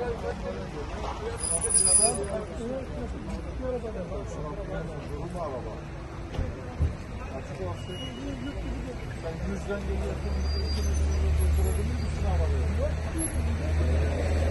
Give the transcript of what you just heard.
Açık olsun. Ben 100'den geliyorsun. 200'den durdurabilir misin arabayı?